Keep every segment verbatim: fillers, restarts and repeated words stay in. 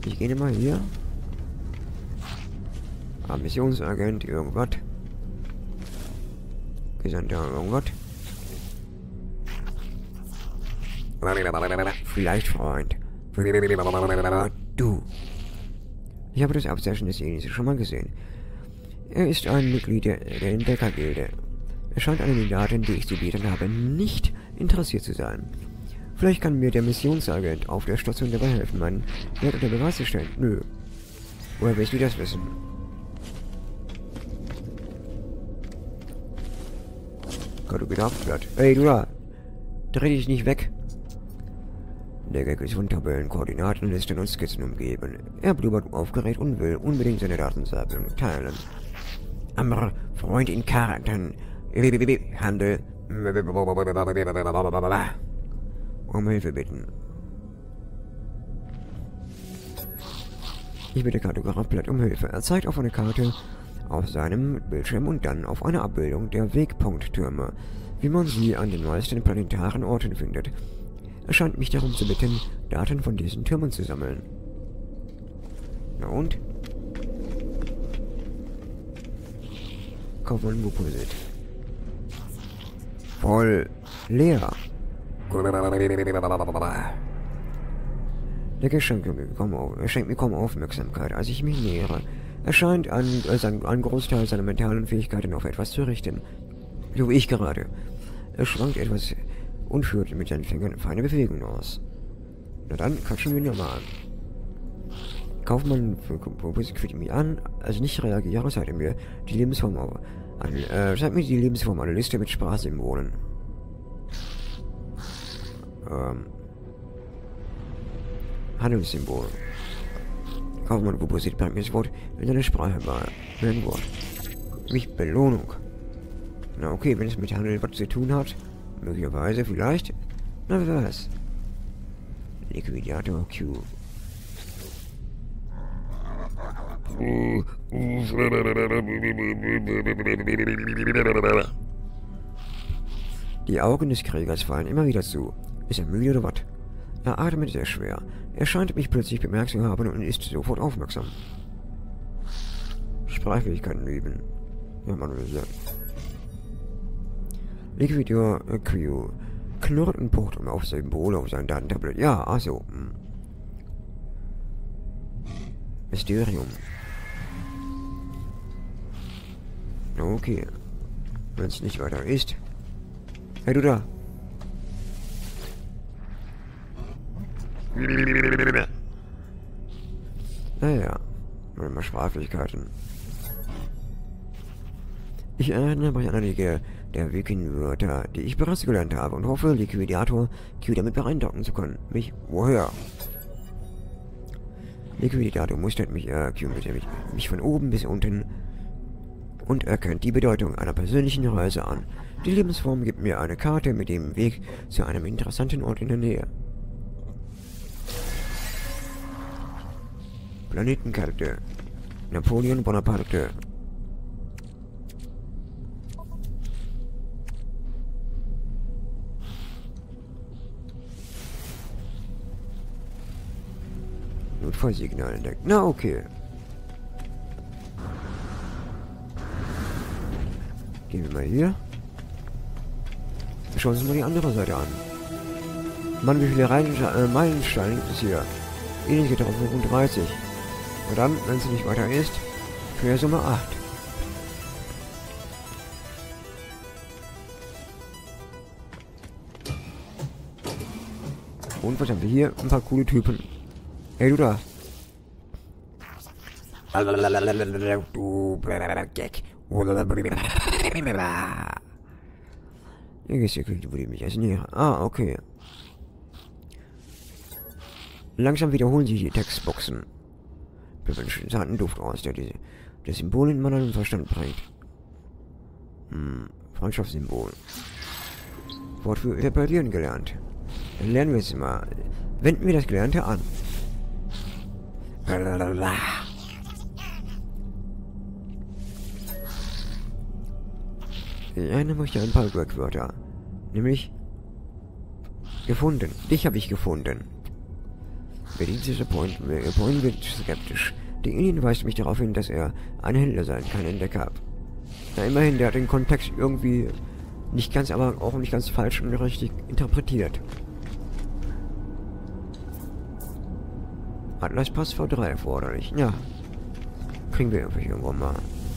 Ich gehe mal hier. Ah, Missionsagent, irgendwas. Gesandter, irgendwas. Vielleicht Freund. Du. Ich habe das Abzeichen des Aliens schon mal gesehen. Er ist ein Mitglied der, der Entdeckergilde. Er scheint an den Daten, die ich studiert habe, nicht interessiert zu sein. Vielleicht kann mir der Missionsagent auf der Station dabei helfen, meinen Wert unter Beweis zu stellen. Nö. Woher willst du das wissen? Gott, du gedacht wird. Ey, du da! Dreh dich nicht weg! Der Gag ist von Tabellen, Koordinatenlisten und Skizzen umgeben. Er blubbert aufgeregt und will unbedingt seine Datensammlung teilen. Amr, Freund in Karten. Handel. Um Hilfe bitten. Ich bitte Kartografblatt um Hilfe. Er zeigt auf eine Karte auf seinem Bildschirm und dann auf eine Abbildung der Wegpunkttürme, wie man sie an den meisten planetaren Orten findet. Er scheint mich darum zu bitten, Daten von diesen Türmen zu sammeln. Na und? Kaufmann Wuposit. Voll leer. Der Geschenk er schenkt mir kaum Aufmerksamkeit, als ich mich nähere. Er scheint an, also an einen Großteil seiner mentalen Fähigkeiten auf etwas zu richten. So wie ich gerade. Er schwankt etwas und führt mit seinen Fingern feine Bewegungen aus. Na dann, quatschen wir ihn ja mal an. Kaufmann quitscht mich an, also nicht reagiere, zeigt er mir die Lebensform auf. An, äh, zeigt mir die Lebensform einer Liste mit Sprachsymbolen. Ähm. Handelssymbol. Kaufmann Wuposit bringt mir das Wort in seine Sprache bei. Ein Wort. Mich Belohnung. Na okay, wenn es mit Handel was zu tun hat. Möglicherweise, vielleicht. Na, wer weiß. Liquidator Q. Die Augen des Kriegers fallen immer wieder zu. Ist er müde oder was? Er atmet sehr schwer. Er scheint mich plötzlich bemerkt zu haben und ist sofort aufmerksam. Sprachfähigkeiten üben. Ja, man will sagen. Liquidator Q. Knurrt und pocht um auf Symbole auf sein Datentablet. Ja, also. Hm. Mysterium. Okay. Wenn es nicht weiter ist. Hey, du da. Naja. Mal Sprachfähigkeiten. Ich erinnere mich an einige der Wikin-Wörter, die ich bereits gelernt habe und hoffe, Liquidator Q damit beeindrucken zu können. Mich woher? Liquidator mustert mich, äh, Q mit mich, mich von oben bis unten und erkennt die Bedeutung einer persönlichen Reise an. Die Lebensform gibt mir eine Karte mit dem Weg zu einem interessanten Ort in der Nähe. Planetenkarte. Napoleon Bonaparte. Notfallsignal entdeckt. Na, okay. Gehen wir mal hier. Schauen wir uns mal die andere Seite an. Mann, wie viele Reihen, äh, Meilensteine gibt es hier? Ähnlich getroffen, fünfunddreißig. Und dann, wenn es nicht weiter ist, Quersumme acht. Und was haben wir hier? Ein paar coole Typen. Hey, du da. Du Gag. Hier geht's hier, würde ich mich erst näher. Ah, okay. Langsam wiederholen sich die Textboxen. Bewünschen zarten Duft aus, der die, das Symbol in meinen Verstand bringt. Hm, Freundschaftssymbol. Wort für reparieren gelernt. Dann lernen wir es mal. Wenden wir das Gelernte an. Ich erinnere mich an ein paar Wörter. Nämlich gefunden. Dich habe ich gefunden. Medizinischer Point, äh, Point wird skeptisch. Der Indien weist mich darauf hin, dass er ein Händler sein kann in der Cup. Na immerhin, der hat den Kontext irgendwie nicht ganz, aber auch nicht ganz falsch und richtig interpretiert. Atlaspass V drei erforderlich. Ja. Kriegen wir irgendwie irgendwann mal.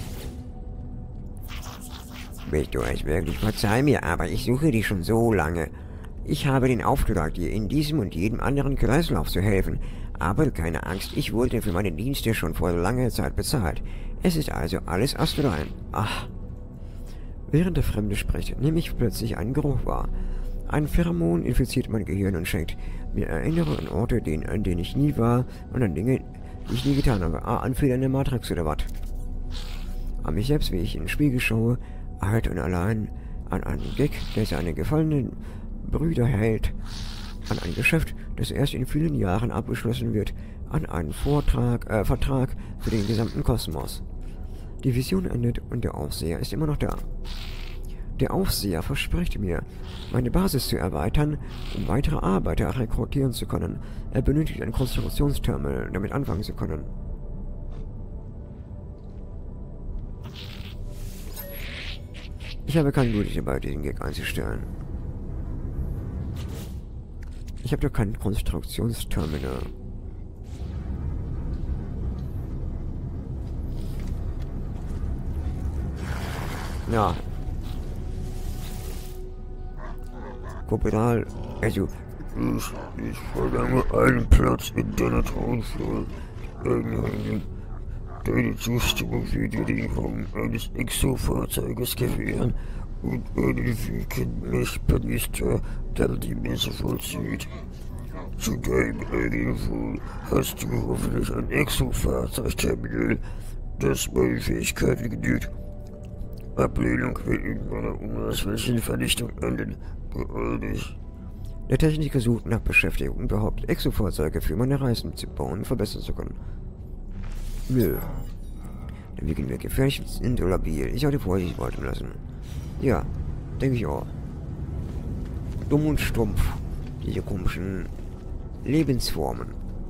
Willst du es wirklich? Verzeih mir, aber ich suche dich schon so lange. Ich habe den Auftrag, dir in diesem und jedem anderen Kreislauf zu helfen. Aber keine Angst, ich wurde für meine Dienste schon vor langer Zeit bezahlt. Es ist also alles astrein. Ach. Während der Fremde spricht, nehme ich plötzlich einen Geruch wahr. Ein Pheromon infiziert mein Gehirn und schenkt mir Erinnerungen an Orte, denen, an denen ich nie war und an Dinge, die ich nie getan habe. Ah, Anfehler in der Matrix oder was? An mich selbst, wie ich in den Spiegel schaue, alt und allein, an einen Gag, der seine gefallenen Brüder hält, an ein Geschäft, das erst in vielen Jahren abgeschlossen wird, an einen Vortrag, äh, Vertrag für den gesamten Kosmos. Die Vision endet und der Aufseher ist immer noch da. Der Aufseher verspricht mir, meine Basis zu erweitern, um weitere Arbeiter rekrutieren zu können. Er benötigt ein Konstruktionsterminal, damit anfangen zu können. Ich habe keine Lust dabei, diesen Gag einzustellen. Ich habe doch kein Konstruktionsterminal. Ja. Korporal, also... Ich, ich verlange einen Platz in deiner Thronsaal. Eine, deine Zustimmung für die Lieferung eines Exo-Fahrzeuges gewähren und einen Weekend-Mech-Panister, der die Messe vollzieht. Zu deinem Info hast du hoffentlich ein Exo-Fahrzeugterminal, das meine Fähigkeiten genügt. Ablehnung will in meiner unerschwächten Vernichtung enden. Beeil dich. Der Techniker sucht nach Beschäftigung und behauptet, Exo-Fahrzeuge für meine Reisen zu bauen und verbessern zu können. Nö. Dann wirken wir gefährlich und labil. Ich sollte Vorsicht walten lassen. Ja, denke ich auch. Dumm und stumpf. Diese komischen Lebensformen.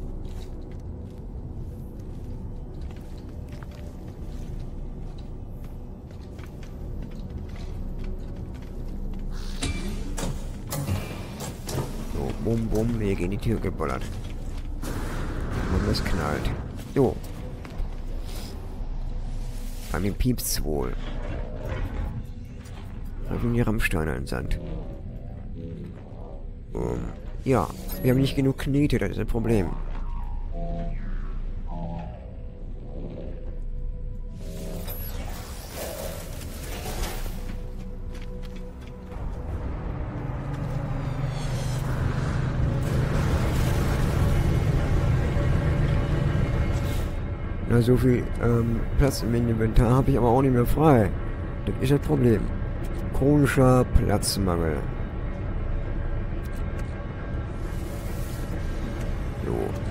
So, bum bum, mir gegen die Tür geballert. Und es knallt. Jo. Bei mir piepst's wohl. Auf die Rammsteine entsandt. Um, ja, wir haben nicht genug Knete, das ist ein Problem. Na, so viel ähm, Platz im Inventar habe ich aber auch nicht mehr frei. Das ist das Problem. Chronischer Platzmangel. So.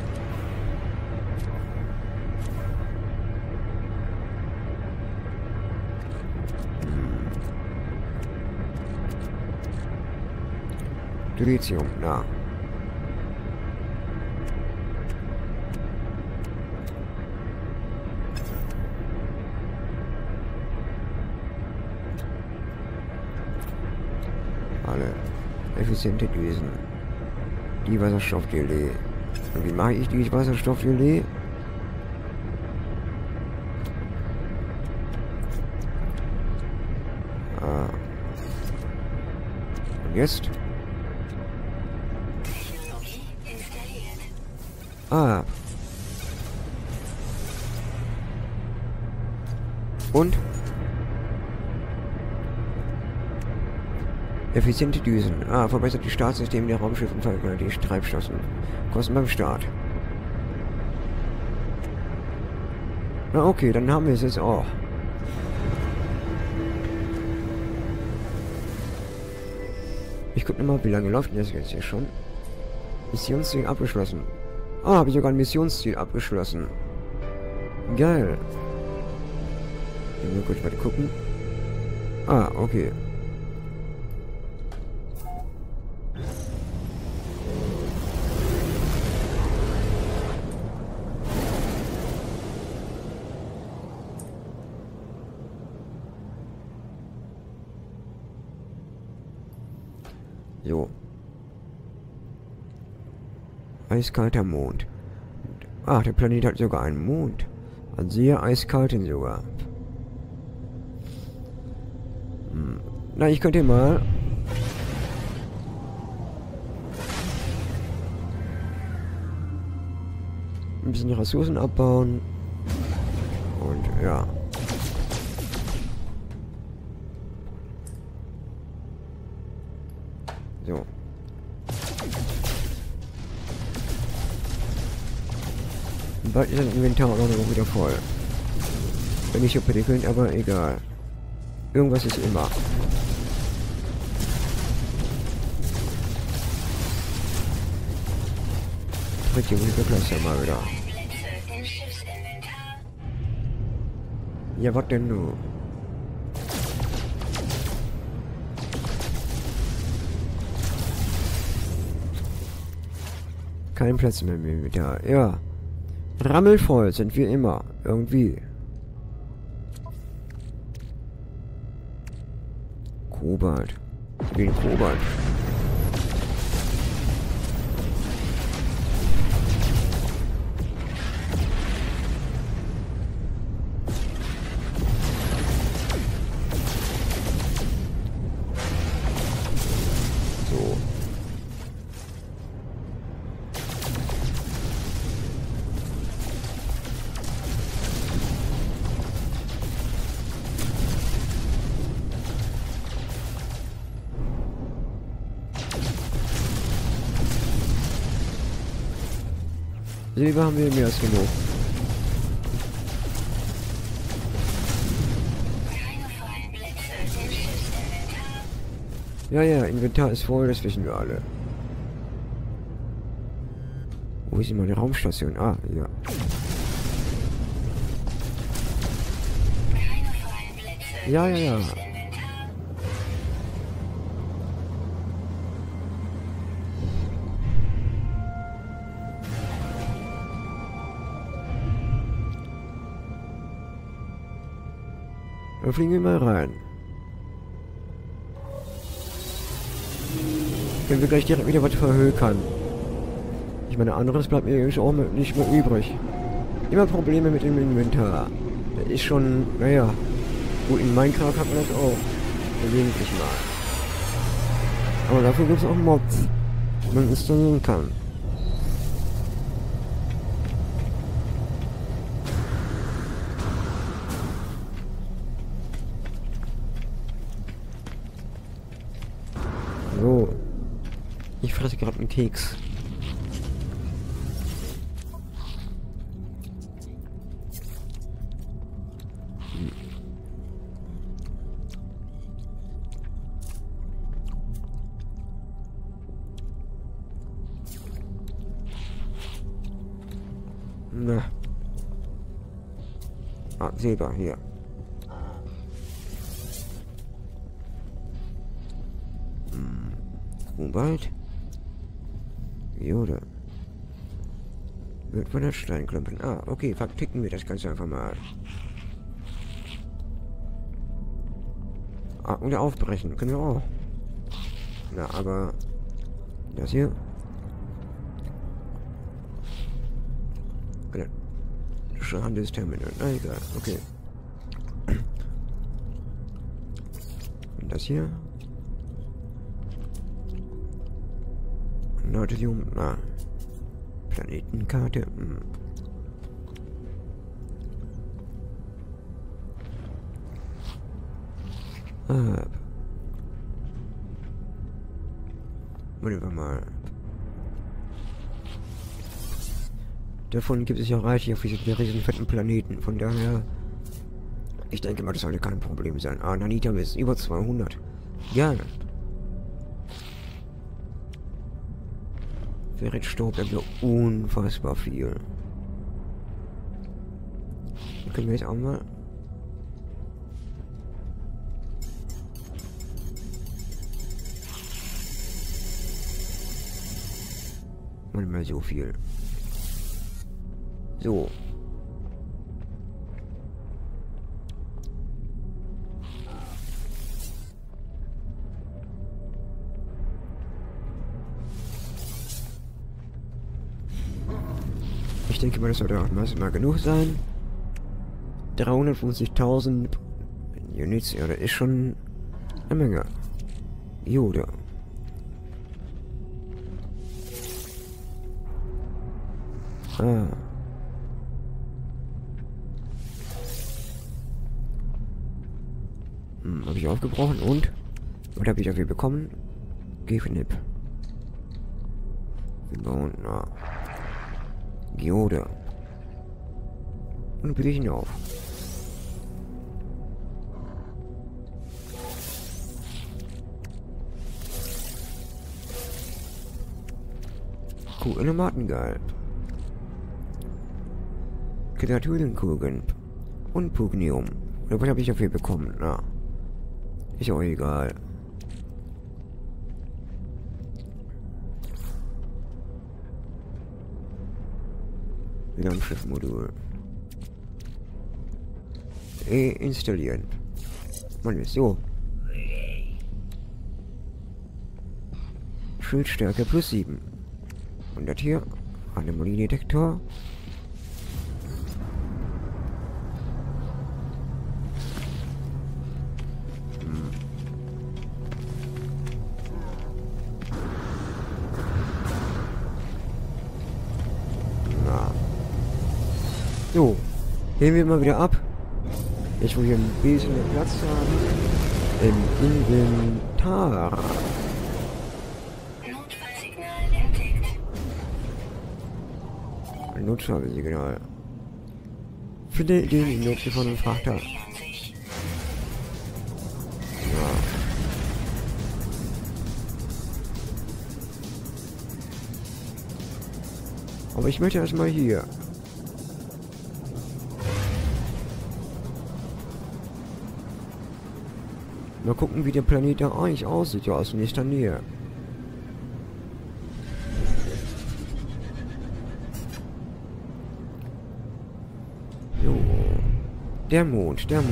Hm. Dilithium, na. Alle effiziente Düsen. Die Wasserstoffgelee. Und wie mache ich die Wasserstoffgelee? Ah. Und jetzt? Ah. Und? Effiziente Düsen. Ah, verbessert die Startsysteme der Raumschiffe und verringert die Treibstoffen. Kosten beim Start. Na okay, dann haben wir es jetzt auch. Ich gucke mal, wie lange läuft denn das jetzt hier schon? Missionsziel abgeschlossen. Ah, habe ich sogar ein Missionsziel abgeschlossen. Geil. Ich will kurz weiter gucken. Ah, okay. So. Eiskalter Mond. Ach, der Planet hat sogar einen Mond. Einen sehr eiskalten sogar. Hm. Na, ich könnte mal... ein bisschen die Ressourcen abbauen. Und ja. So. Bald ist das Inventar auch noch wieder voll. Wenn nicht so prickelnd, aber egal. Irgendwas ist immer. Tritt hier mit der Klasse mal wieder. Ja, was denn nun? Kein Platz mehr mit da. Ja. Rammelvoll sind wir immer. Irgendwie. Kobalt. Wie ein Kobalt. So. Silber haben wir mehr als genug. Ja, ja, Inventar ist voll, das wissen wir alle. Wo ist meine Raumstation? Ah, ja. Ja, ja, ja. Dann fliegen wir mal rein. Wenn wir gleich direkt wieder was verhökern. Ich meine, anderes bleibt mir auch nicht mehr übrig. Immer Probleme mit dem Inventar. Das ist schon, naja. Gut, in Minecraft hat man das auch. Gelegentlich mal. Aber dafür gibt es auch Mods, die man installieren kann. So. Ich fresse gerade einen Keks. Hm. Na. Ah, Silber hier. Kobalt. Jode. Wird von der Steinklumpen. Ah, okay, verticken wir das Ganze einfach mal. Ah, oder aufbrechen. Können wir auch. Na, aber... Das hier. Handelsterminal. Na, egal. Okay. Und das hier. Nautium, na. Planetenkarte. Hm. Ah. Wollen wir mal. Davon gibt es ja reichlich auf diesen riesigen fetten Planeten. Von daher. Ich denke mal, das sollte kein Problem sein. Ah, Nanita ist über zweihundert. Gerne. Ferritstaub haben wir unfassbar viel. Dann können wir jetzt auch mal. Mal mal so viel. So. Ich denke mal, das sollte auch mal genug sein. dreihundertfünfzigtausend Units, ja, das ist schon eine Menge. Jude. Ah. Hm, habe ich aufgebrochen und? Was habe ich dafür bekommen? Gefnip. Wir bauen, na. Geode. Und bitte ich ihn auf. Kugelmaten, geil. Kreaturenkugeln. Und Pugnium. Oder was habe ich dafür bekommen? Na. Ist auch egal. Raumschiffmodul. E installieren. Man ist so. Schildstärke plus sieben. Und das hier. Anomaliedetektor. Hm. Na. So. Heben wir mal wieder ab. Jetzt wo wir ein bisschen mehr Platz haben. Im Inventar. Notfallsignal. Finde den notgefahrenen Frachter. Ja. Aber ich möchte erstmal hier. Mal gucken, wie der Planet da eigentlich aussieht, ja, aus nächster Nähe. Jo. Der Mond, der Mond.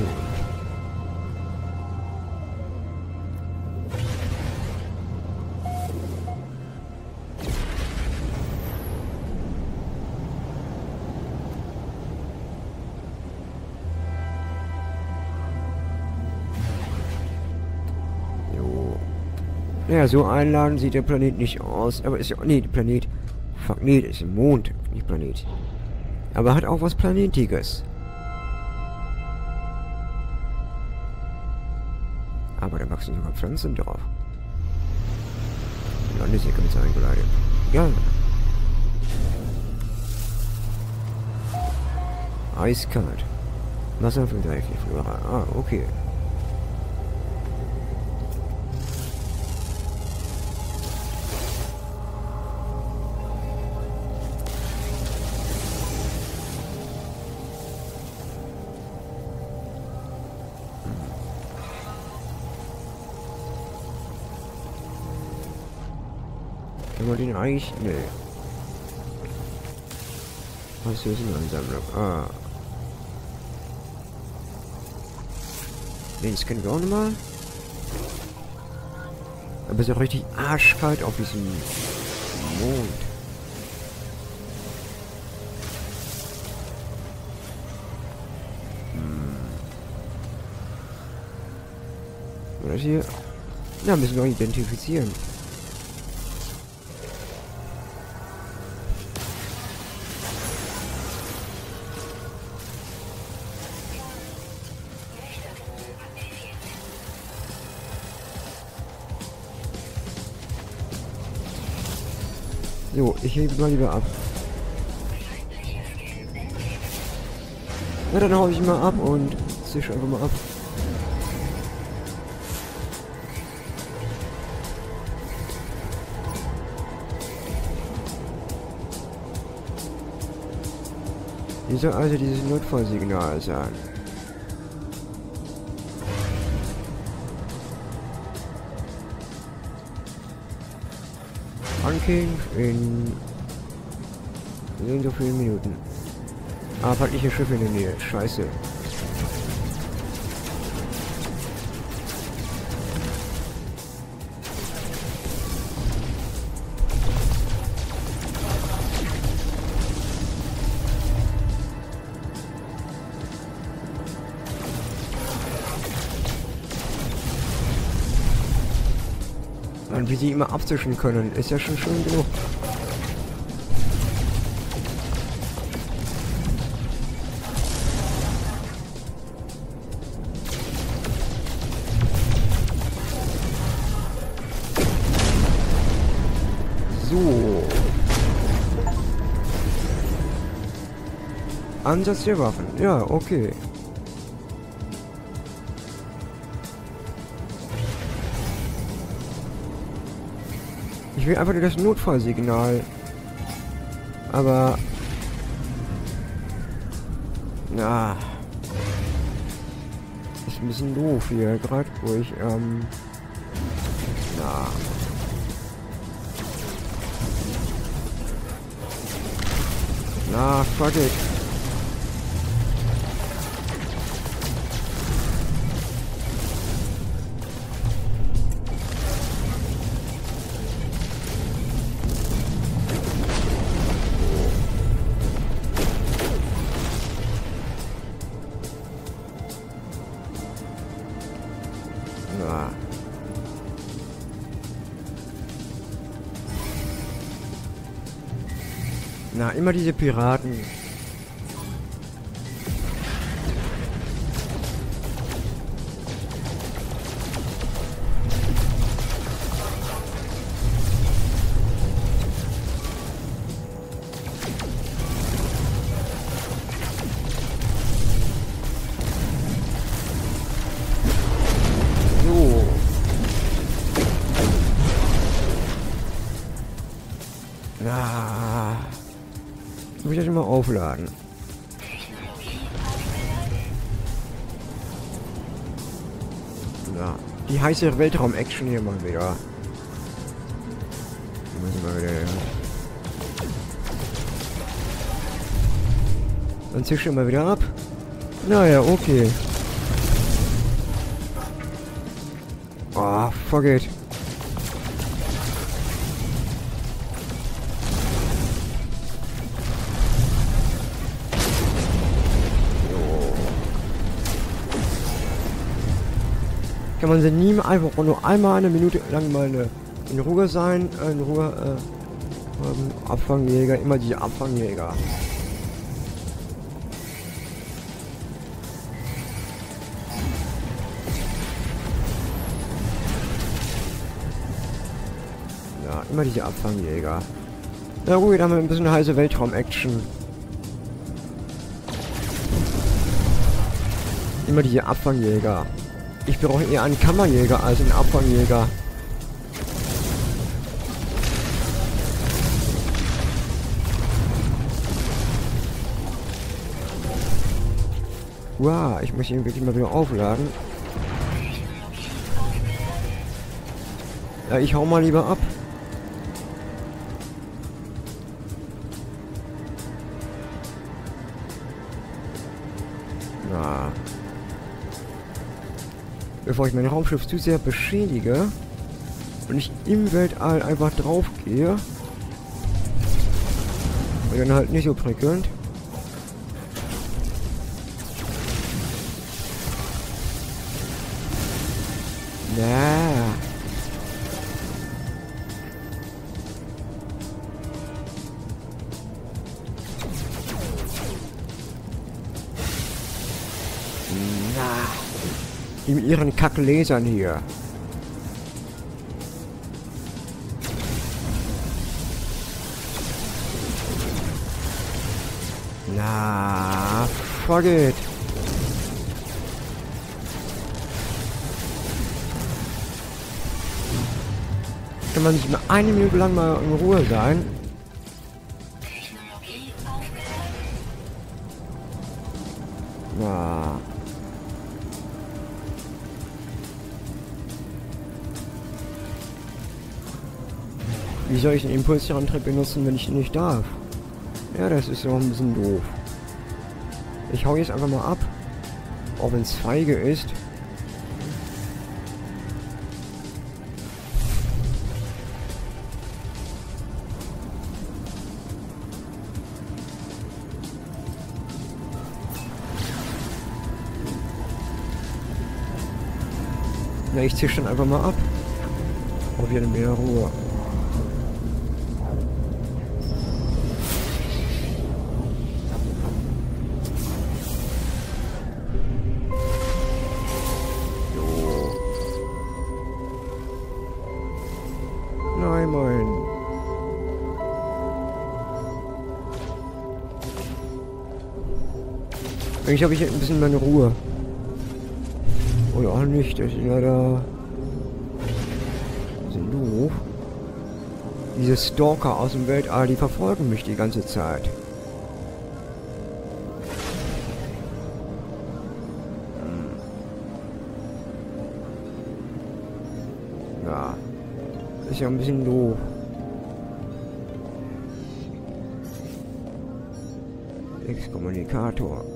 Ja, so einladend sieht der Planet nicht aus. Aber ist ja... Nee, der Planet... Fuck, nee, das ist ein Mond, nicht Planet. Aber hat auch was Planetiges. Aber da wachsen sogar Pflanzen drauf. Landessequenz eingeleitet. Ja. Eiskalt. Wasser für Flora. Ah, okay. Kann man den eigentlich... Nee. Was ist eine Ansammlung? Ah. Den scannen wir auch nochmal. Aber es ist auch richtig arschkalt auf diesem Mond. Hm. Oder hier? Ja, müssen wir auch identifizieren. So, ich hebe mal lieber ab. Na, dann hau ich mal ab und zisch einfach mal ab. Wie soll also dieses Notfallsignal sein? Anking in so und so vielen Minuten. Ah, feindliche Schiffe in der Nähe. Scheiße. und wie sie immer abzischen können, ist ja schon schön genug. So. Ansatz der Waffen. Ja, okay. Ich will einfach nur das Notfallsignal. Aber... Na... Ist ein bisschen doof hier, gerade wo ich, ähm... Na... Na, fuck it. Na. Na, immer diese Piraten. So. Na. Muss ich das immer aufladen? Na, die heiße Weltraum-Action hier mal wieder. Die müssen wir wieder. Dann zisch ich mal wieder ab. Naja, okay. Oh, fuck it. Kann man sie nie einfach nur einmal eine Minute lang mal eine, in Ruhe sein, äh, in Ruhe, äh, ähm, Abfangjäger, immer diese Abfangjäger. Ja, immer diese Abfangjäger. Na gut, dann haben wir ein bisschen heiße Weltraum-Action. Immer diese Abfangjäger. Ich brauche eher einen Kammerjäger als einen Abfangjäger. Wow, ich muss ihn wirklich mal wieder aufladen. Ja, ich hau mal lieber ab. Na. Bevor ich mein Raumschiff zu sehr beschädige und ich im Weltall einfach drauf gehe. Und dann halt nicht so prickelnd. Na. Na. In ihren Kacklasern hier. Na, fuck it. Kann man nicht mehr eine Minute lang mal in Ruhe sein? Na. Wie soll ich den Impulsantrieb benutzen, wenn ich ihn nicht darf? Ja, das ist auch ein bisschen doof. Ich hau jetzt einfach mal ab. Auch wenn es feige ist. Na, ich zisch dann einfach mal ab. Auf jeden Fall mehr Ruhe. Nein, mein. Eigentlich habe ich ein bisschen meine Ruhe. Oder auch nicht, das ist leider... Was ist denn doof? Diese Stalker aus dem Weltall, die verfolgen mich die ganze Zeit. Hm. Ja. Ist ja ein bisschen doof. Exkommunikator.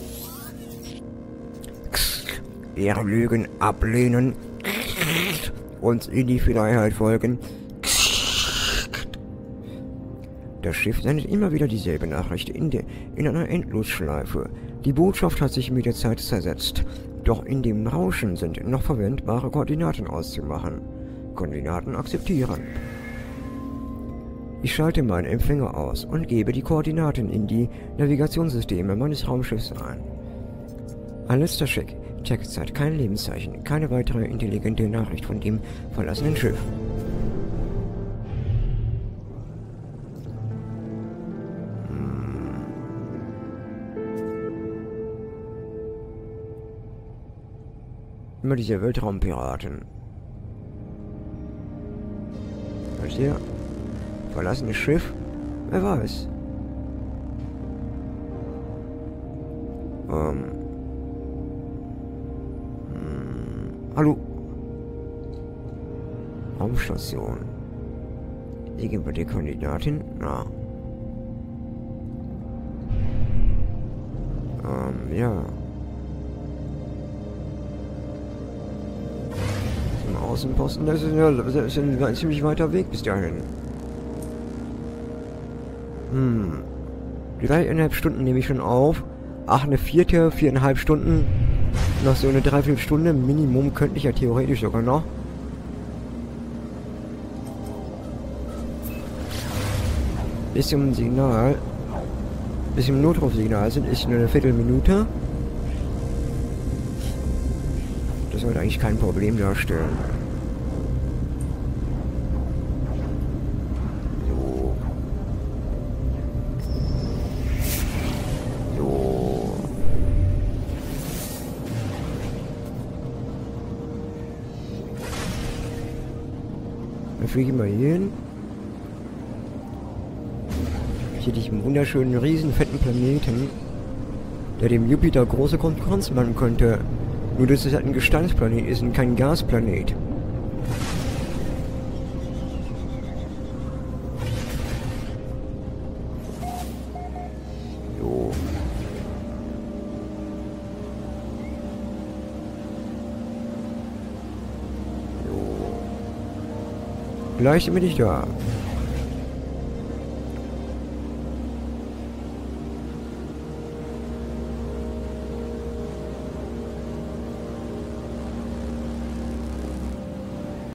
Ihre Lügen ablehnen und in die Freiheit folgen. Das Schiff sendet immer wieder dieselbe Nachricht in, de, in einer Endlosschleife. Die Botschaft hat sich mit der Zeit zersetzt. Doch in dem Rauschen sind noch verwendbare Koordinaten auszumachen. Koordinaten akzeptieren. Ich schalte meinen Empfänger aus und gebe die Koordinaten in die Navigationssysteme meines Raumschiffs ein. Ein letzter Check. Checkzeit, kein Lebenszeichen, keine weitere intelligente Nachricht von dem verlassenen Schiff. Hm. Immer diese Weltraumpiraten. Was ist hier? Verlassenes Schiff? Wer weiß. Ähm. Hallo. Raumstation. Hier geben wir die Kandidatin. Na. Ähm, ja. Zum Außenposten, das ist, ja, das ist ein ziemlich weiter Weg bis dahin. Hm. Dreieinhalb Stunden nehme ich schon auf. Ach, eine vierte, viereinhalb Stunden. Noch so eine Dreiviertelstunde Minimum könnte ich ja theoretisch sogar noch. Bis zum Signal, bis zum Notrufsignal sind ist nur eine Viertelminute. Das sollte eigentlich kein Problem darstellen. So. So. Dann fliege ich mal hier hin. Hier diesen wunderschönen, riesen, fetten Planeten, der dem Jupiter große Konkurrenz machen könnte. Nur dass es halt ein Gesteinsplanet ist und kein Gasplanet. So. Gleich bin ich da.